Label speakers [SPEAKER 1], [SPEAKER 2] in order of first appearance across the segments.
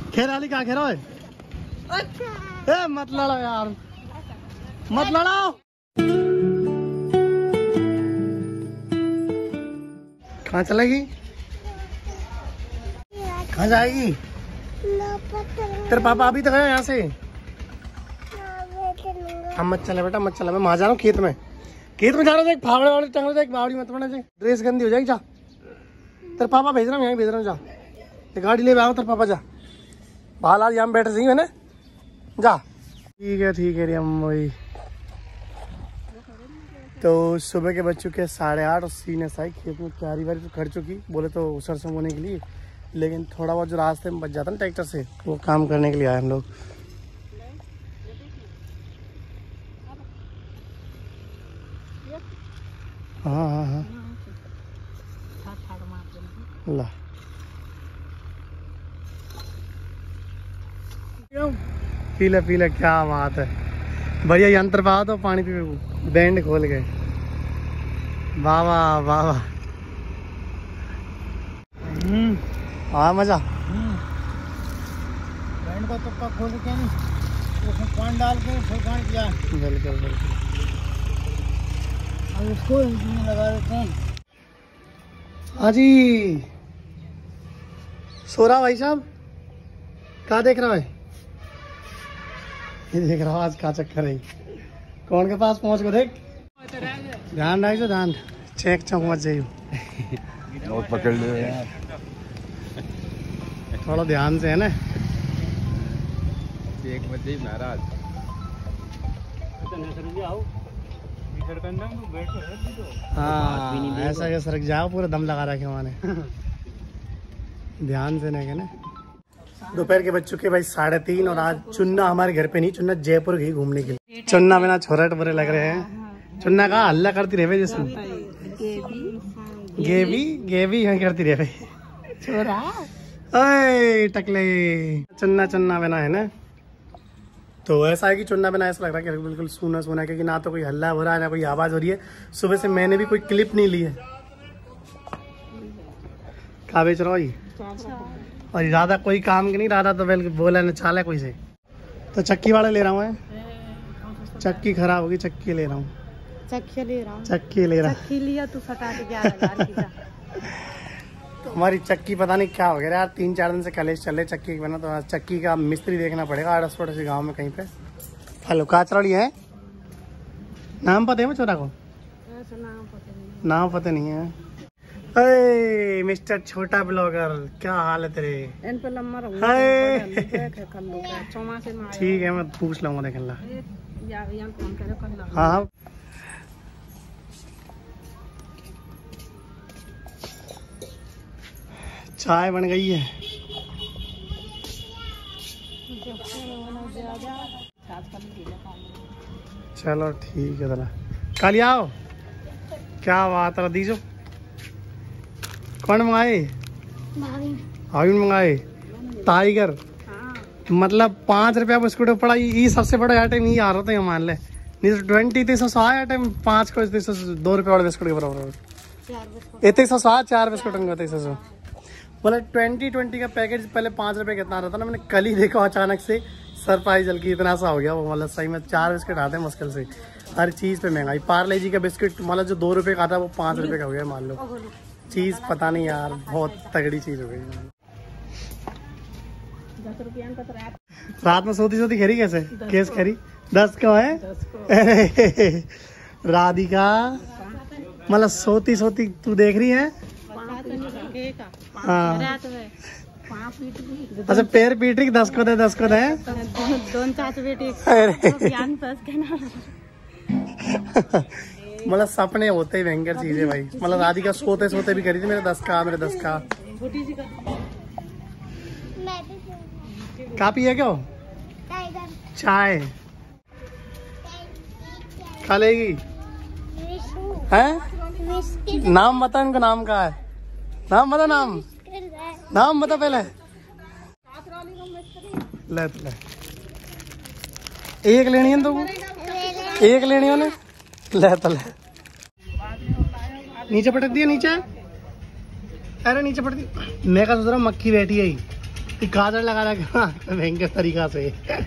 [SPEAKER 1] खेराली कहाँ खेरो है? ए मत लड़ो यार, मत लड़ो। कहाँ चलेगी? कहाँ जाएगी? तेरे पापा अभी तक है यहाँ से। हम मत चले बेटा, मत चला। मैं वहां जा रहा हूँ खेत में जा रहा हूँ। एक फावड़े वाले टंग रहे, एक बावड़ी मत बना जाए, ड्रेस गंदी हो जाएगी। जा, तेरे पापा भेज रहा हूँ, यहीं भेज रहा हूँ। जा, ये गाड़ी ले आओ, तेरे पापा जा। बाल आज यहाँ बैठे सही है ना। जा, ठीक है रे अम्मी। तो सुबह के बज चुके 8:30 और सीने साई खेत में क्यारी वारी तो कर चुकी, बोले तो सरसों बोने के लिए, लेकिन थोड़ा बहुत जो रास्ते में बच जाता ना ट्रैक्टर से, वो काम करने के लिए आए हम लोग। हाँ ला पी ले क्या बात है। बढ़िया यंत्र पाओ तो पानी पी, बैंड खोल गए। वाह वाह वाह वाह, हाँ मजा। बैंड का तुक्का खोल के नहीं, उसमें पानी डाल के फुलकान किया। बिल्कुल बिल्कुल, अब इसको लगा देते हैं। हाँ जी, सो रहा भाई साहब? क्या देख रहा है? ये देख रहा हूँ आज का चक्कर है। कौन के पास पहुँच को देख, ध्यान रखो, ध्यान चेक चौक मत जाइयो।
[SPEAKER 2] पकड़ लो यार,
[SPEAKER 1] थोड़ा ध्यान से है ना।
[SPEAKER 2] एक मत जाइए महाराज।
[SPEAKER 1] हाँ ऐसा क्या सरक जाओ, पूरा दम लगा रखे वहाँ ने। ध्यान से नहीं ना। दोपहर के बज चुके भाई 3:30 और आज चुन्ना हमारे घर पे नहीं, चुन्ना जयपुर गई घूमने के लिए। चुन्ना बिना छोरट बुरे लग रहे हैं। चुन्ना का हल्ला करती रहे जैसे गेवी यहाँ करती रहे छोरा। टकले चुन्ना बिना है ना। तो ऐसा है कि चुन्ना बिना ऐसा लग रहा है कि बिल्कुल सूना सूना, क्योंकि ना तो कोई हल्ला हो रहा है ना कोई आवाज हो रही है। सुबह से मैंने भी कोई क्लिप नहीं ली है। कहाँ बेच रहा हो? और इरादा कोई काम की नहीं, इरादा तो बिल्कुल बोला न चाला कोई से। तो चक्की वाला ले रहा हूँ मैं, चक्की खराब होगी, चक्की ले रहा हूँ।
[SPEAKER 3] चक्की ले रहा हूँ,
[SPEAKER 1] चक्की ले रहा।
[SPEAKER 3] चक्की लिया तो फटा के क्या लगा।
[SPEAKER 1] तो हमारी चक्की पता नहीं क्या हो गया यार, 3-4 दिन से कलेश चल रहे चक्की के बना। तो चक्की का मिस्त्री देखना पड़ेगा 8-8 से गाँव में कहीं पे। हेलो काचरौली है, नाम पता है मैं चोरा को? नाम पता नहीं है। अरे मिस्टर छोटा ब्लॉगर, क्या हाल है तेरे? ठीक है मैं पूछ लूंगा, देख ला। हाँ चाय बन गई है। चलो ठीक है जरा, कल आओ। क्या बात है दीजो। कौन मंगाए? भाभी मंगाए टाइगर। मतलब 5 रुपया बिस्कुट पड़ा, ये सबसे बड़ा आइटम ये आ रहा था। मान ले 20 आइटम 5 को 2 रुपये वाले बिस्कुट के बराबर। इतने 4 बिस्कुट बोला 20 का पैकेज पहले 5 रुपये कितना आ रहा था ना। मैंने कल ही देखा अचानक से, सरप्राइज हल्की इतना सा हो गया वो। मतलब सही में 4 बिस्कुट आते हैं मुश्किल से। हर चीज़ पे महंगाई। पार्ले जी का बिस्कुट मतलब जो 2 रुपये का आता है वो 5 रुपये का हो गया मान लो। चीज़ पता नहीं यार, बहुत तगड़ी चीज़ हो गई। रात में सोती खेरी कैसे? केस खेरी 10 को है। राधिका मतलब सोती तू देख रही है? हाँ अच्छा, पैर पीट रही 10 को दे 10 को दे। मतलब सपने होते ही भयंकर चीजें भाई। मतलब राधिका सोते भी करी थी मेरे 10 का, मेरे 10 का। कापी है क्या? चाय खा लेगी है? नाम बता इनका, नाम का है? नाम बता, नाम बता पहले। ले तो ले, एक लेनी है तो एक लेनी है ना। ले तो ले, नीचे पटक दिया नीचे। अरे नीचे पटक दी। मैं का सोच रहा हूँ मक्खी बैठी है काजल लगा रखा महंगे तरीका से।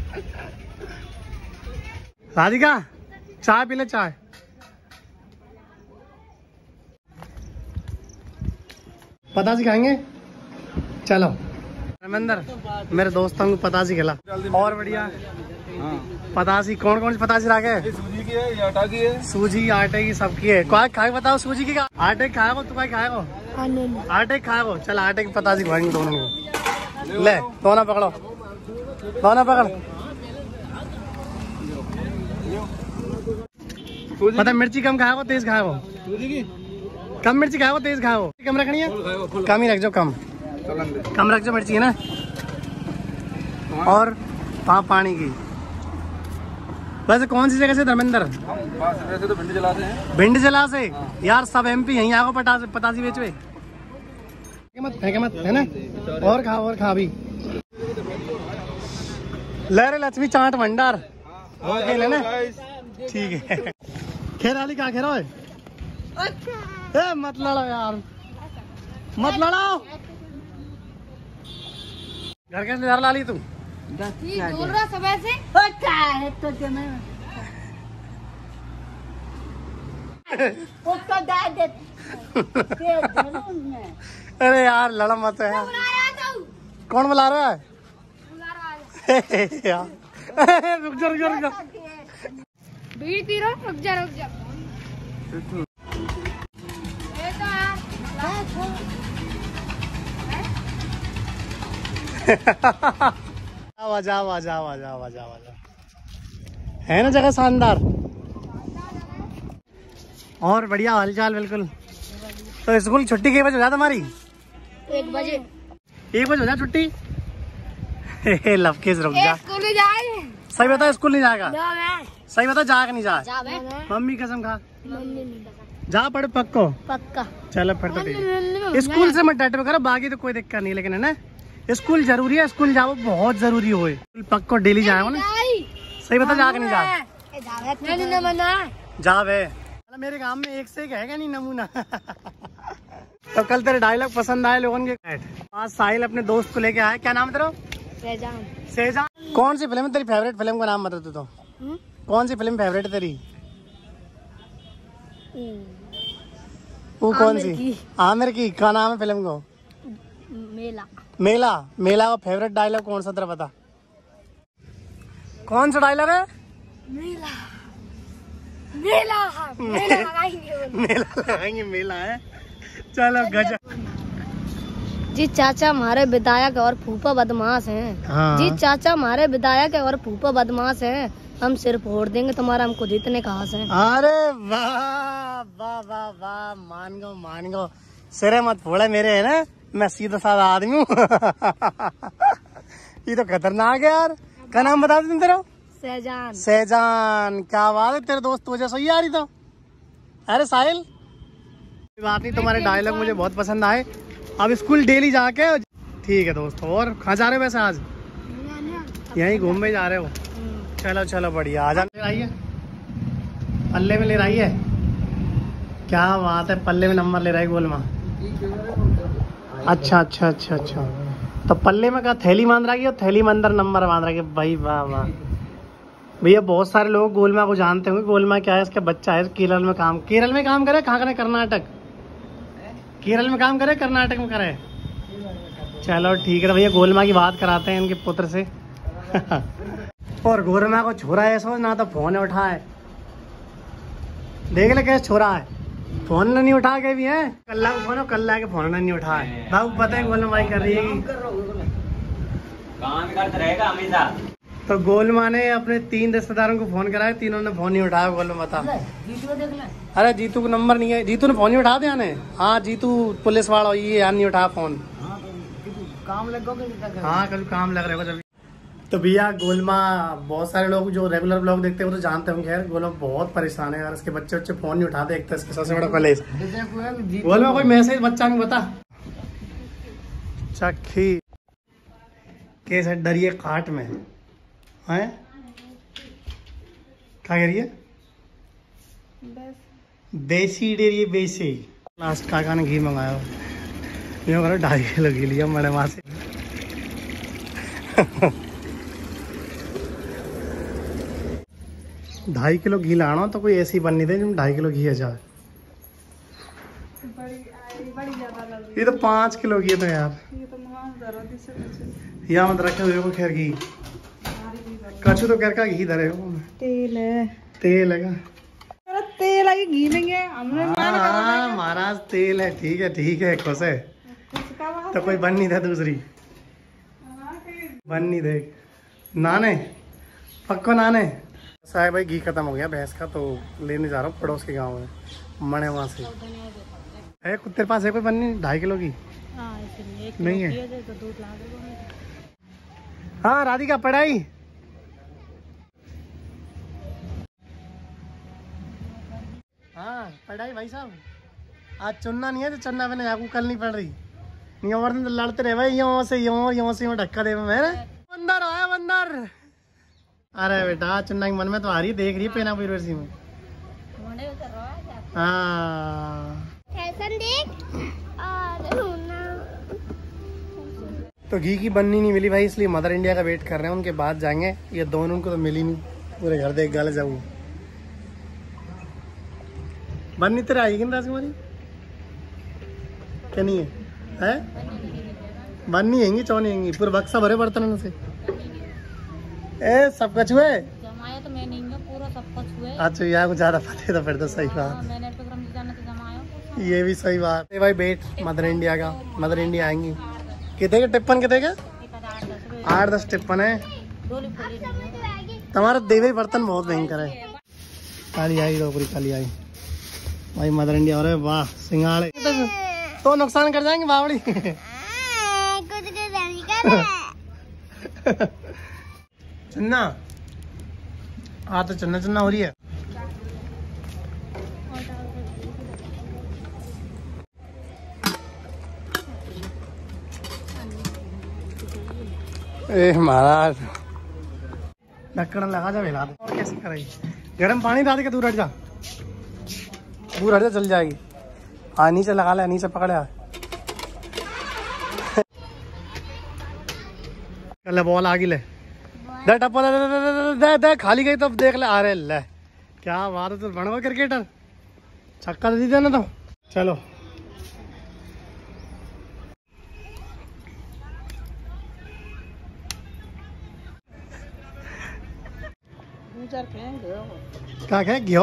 [SPEAKER 1] राधिका चाय पी ले, चाय। पतासी खाएंगे, चलो। धर्मेंद्र मेरे दोस्तों को पतासी खिला। और बढ़िया पतासी कौन कौन सी पतासी रखे?
[SPEAKER 2] सूजी की है या आटा की है?
[SPEAKER 1] सूजी आटे की सबकी है। खाए बताओ सूजी की आटे की खाएगो तू? खाएगो आटे की खाएगो? चल आटे की पतासी खाएंगे दोनों को। ले दोनों पकड़ो, दोनों पकड़। पता मिर्ची कम खाएगो तेज खाएगो?
[SPEAKER 2] सूजी की
[SPEAKER 1] कम मिर्ची खाएगो तेज खाएगो? कम रखनी है, कम ही रख जाओ, कम रख जाओ मिर्ची है ना। और पानी की। वैसे कौन सी जगह से धर्मेंद्र?
[SPEAKER 2] वैसे तो भिंडी जला से हैं।
[SPEAKER 1] भिंडी जला से? यार सब MP यहीं आगो पतासी बेचवे। फेंके मत है ना। और खा भी। लहरे लक्ष्मी चाट भंडार ले ना, ठीक है। खेराली कहाँ खेरो है? ए मत लड़ो यार, मत लड़ो। घर कैसे घर ला ली तू?
[SPEAKER 3] बोल रहा सुबह से है तो उसको डाल दे।
[SPEAKER 1] अरे यार लड़ा मत है। कौन बुला रहा है? रुक जा।
[SPEAKER 3] बीड़ी पी रहा, रुक जा। आजा। है ना जगह शानदार और बढ़िया हालचाल बिल्कुल। तो स्कूल छुट्टी कितने बजे हो जाता हमारी? 1 बजे।
[SPEAKER 1] 1 बजे हो जाए छुट्टी? लवकेश रुक जा।
[SPEAKER 3] स्कूल नहीं जाए?
[SPEAKER 1] सही बता, स्कूल नहीं जाएगा? सही बता, जाग नहीं जा? मम्मी कसम खा। जा पढ़ पक्का। चलो फिर तो ठीक। स्कूल से मत डटे करो, बाकी तो कोई दिक्कत नहीं, लेकिन है ना स्कूल जरूरी है, स्कूल जाओ बहुत जरूरी हो। पक्को डेली जाओ ना। सही बता, जाग नहीं जा? जा वे। मेरे गांव में एक से एक है नहीं नमूना। तो कल तेरे डायलॉग पसंद आए लोगों के। आज साहिल अपने दोस्त को लेके आया। क्या नाम है तेरा? सेजान। कौन सी फिल्म है तेरी फेवरेट? फिल्म का नाम बता तू तो। कौन सी फिल्म फेवरेट है तेरी? वो कौन सी? आमिर की। क्या नाम है फिल्म को? मेला का फेवरेट डायलॉग कौन सा तेरा बता? कौन सा डायलॉग है? मेला लगाएंगे। मेला है। चलो गजब।
[SPEAKER 3] जी चाचा हमारे विधायक और फूफा बदमाश हैं। हाँ। जी चाचा हमारे विधायक और फूफा बदमाश हैं। हम सिर फोड़ देंगे तुम्हारा, हमको जीतने का आस है। अरे वाह मान गो। सिरे मत फोड़े मेरे, है ना, मैं सीधा साधा आदमी हूँ। ये तो खतरनाक है यार। क्या नाम बता तुम तेरा? सेजान। क्या बात है, तेरे दोस्त वजह सही आ रही तो। अरे साहिल बात नहीं, तुम्हारे डायलॉग मुझे बहुत पसंद आए। अब स्कूल डेली जाके। ठीक है दोस्तों। और कहाँ जा रहे हो वैसे आज? यहीं घूमने जा रहे हो? चलो बढ़िया। आ जाने ले रही है, पल्ले में ले रही है। क्या बात है, पल्ले में नंबर ले रहा है गोलमा। अच्छा। तो पल्ले में क्या थैली बांध रहा है और थैली में अंदर नंबर बांध रहा है? भाई वाह भैया। बहुत सारे लोग गोलमा को जानते होंगे। गोलमा क्या है? इसका बच्चा है, केरल में काम करे। कहाँ करे? कर्नाटक। केरल में काम करे, कर्नाटक में करे। चलो ठीक है। तो भैया गोलमा की बात कराते हैं इनके पुत्र से। और गोलमा को छोरा ऐसा ना तो फोन उठाए। देख ले कैसे छोरा है, फोन नहीं उठा के भी है। कल्ला के फोन नहीं उठाए। बाबू पता है गोलमा भाई कर रही है काम करता रहेगा हमेशा। तो गोलमा ने अपने 3 रिश्तेदारों को फोन कराया, तीनों ने फोन नहीं उठाया। गोलमा बता। अरे जीतू का नंबर नहीं है। जीतू ने फोन नहीं उठा दिया ने। हाँ जीतू पुलिस वाला ये यार नहीं उठा फोन। काम लग। हाँ कल काम लग रहा है। तो भैया गोलमा, बहुत सारे लोग जो रेगुलर ब्लॉग देखते हैं वो तो जानते होंगे। यार गोलमा बहुत परेशान है यार, इसके बच्चे फोन नहीं उठाते। एक तो इसके सबसे बड़ा कलेश। गोलमा कोई मैसेज बच्चा नहीं बता। चक्की कैसे डरिए काट में है? क्या कह रही है? बेसी डेरी बेसी। लास्ट काका ने घी मंगाया, 2.5 किलो घी लिया मैंने वहां से।
[SPEAKER 1] ढाई किलो घी लाना तो कोई ऐसी बन नहीं दे जिसमें 2.5 किलो घी है जा। ये तो 5 किलो घी है तो यार यहाँ मत रखे हुए को खैर घी कछु तो कर का घी धरे हो। तेल है का तेल है घी नहीं है हमने। हाँ महाराज तेल है ठीक है खुश है तो कोई बन नहीं था दूसरी बन नहीं दे नाने पक्को नाने। साहब भाई घी खत्म हो गया भैंस का तो लेने जा रहा हूँ पड़ोस के गांव में मणे वहाँ से है तेरे पास है कोई बन्नी 2.5 किलो की? नहीं है। हाँ राधिका पढ़ाई हाँ पढ़ाई भाई साहब आज चुनना नहीं है तो चुनना मैंने आपको कल नहीं पड़ रही नहीं और दिन तो लड़ते रहे भाई यहाँ से ढक्का दे मेरे बंदर आया बंदर। अरे बेटा चुन्ना की मन में तो आ रही देख रही है पेना यूनिवर्सिटी में। हाँ तो घी की बन्नी नहीं मिली भाई इसलिए मदर इंडिया का वेट कर रहे हैं उनके बाद जाएंगे। ये दोनों उनको तो मिली नहीं पूरे घर देख गाले जाऊँ बन्नी तेरे आएगी ना राजकुमारी क्या नहीं है बन्नी आएंगी चौनी आएंगी पूरे बक्सा भरे बर्तन से ए सब कुछ हुए
[SPEAKER 4] जमाया तो मैं नहीं हूँ पूरा सब कुछ हुए।
[SPEAKER 1] अच्छा यार कुछ ज्यादा पता है तो फिर तो सही बात
[SPEAKER 4] मैंने तो जमाया
[SPEAKER 1] ये भी सही बात है भाई। बेट मदर इंडिया का मदर इंडिया आएंगी कितने के टिप्पन कितने का 8-10 टिप्पन है तुम्हारा देवे बर्तन बहुत भयंकर है। काली आई पूरी काली आई भाई मदर इंडिया और वाह सिंगाड़े तो नुकसान कर जाएंगे बावड़ी चन्ना हाँ तो चन्ना चन्ना हो रही है। ए महाराज ढक्कन लगा जा हिला दे और कैसे करेगी गर्म पानी डाल के दूर हट जा चल जाएगी। हाँ नीचे लगा ले नीचे पकड़े ले बॉल आगे ले दे टप्पा दे खाली गई तो देख ले आ रहे ले क्या बात है तो बड़ा क्रिकेटर छक्का दे देना तो चलो क्या खे घ्यो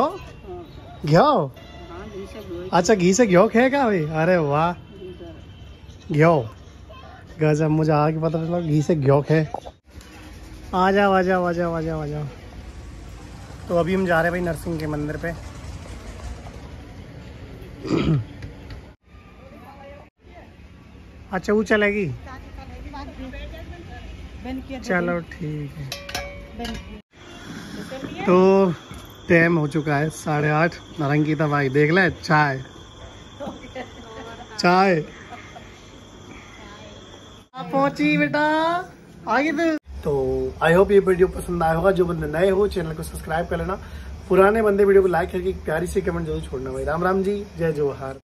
[SPEAKER 1] अच्छा घी से घ्यो खेगा भाई अरे वाह घ्यो गजब मुझे आगे पता चला घी से घ्यो खे आ जाओ। तो अभी हम जा रहे हैं भाई नरसिंह के मंदिर पे अच्छा वो चलेगी चलो ठीक है। तो टाइम हो चुका है 8:30 नारंगीता भाई देख ले चाय पहुंची बेटा आगे तो आई होप ये वीडियो पसंद आया होगा। जो बंदे नए हो चैनल को सब्सक्राइब कर लेना पुराने बंदे वीडियो को लाइक करके प्यारी सी कमेंट जरूर छोड़ना भाई। राम राम जी जय जोहार।